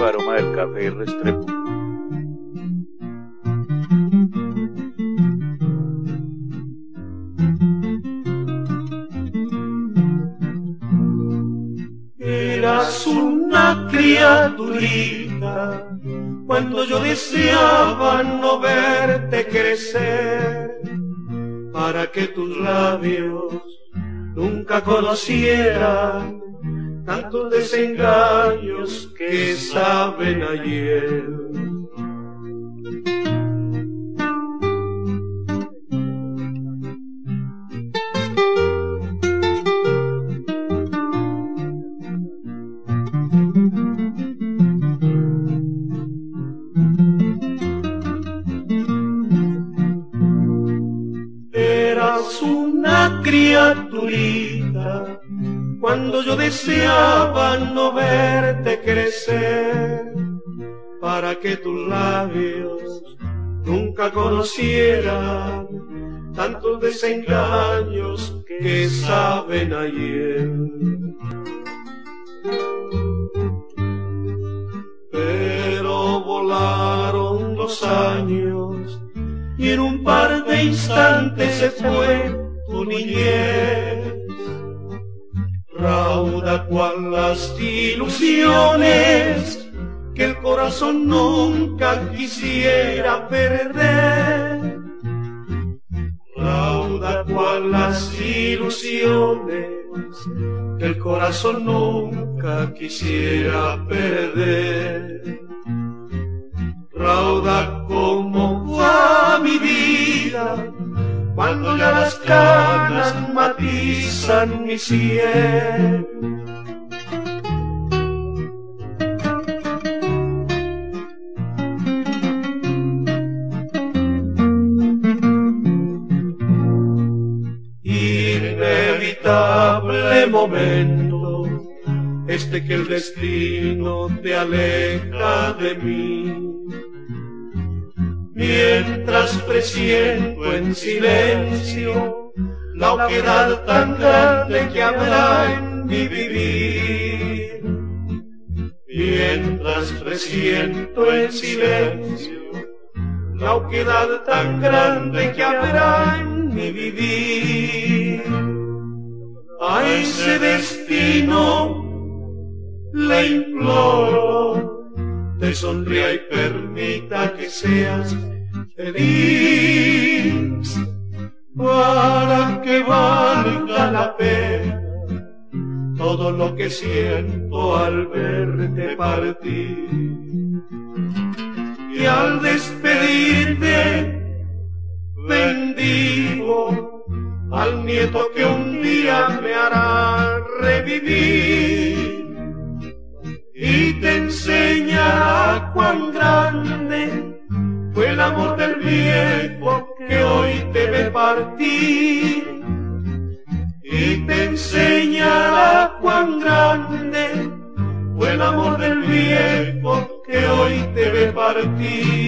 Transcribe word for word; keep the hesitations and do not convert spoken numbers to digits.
aroma del café y Restrepo. Eras una criaturita cuando yo deseaba no verte crecer, para que tus labios nunca conocieran tantos desengaños que saben ayer. Eras una criaturita cuando yo deseaba no verte crecer, para que tus labios nunca conocieran tantos desengaños que saben ayer. Pero volaron los años y en un par de instantes se fue tu niñez, rauda cual las ilusiones que el corazón nunca quisiera perder, rauda cual las ilusiones que el corazón nunca quisiera perder, rauda como va mi vida cuando ya las canas matizan mi sien. Inevitable momento este que el destino te aleja de mí, mientras presiento en silencio la oquedad tan grande que habrá en mi vivir, mientras presiento en silencio la oquedad tan grande que habrá en mi vivir. A ese destino le imploro te sonría y permita que seas feliz, para que valga la pena todo lo que siento al verte partir. Y al despedirte bendigo al nieto que un día me hará revivir y te enseñará cuán grande fue el amor del viejo que hoy te ve partir, y te enseñará cuán grande fue el amor del viejo que hoy te ve partir.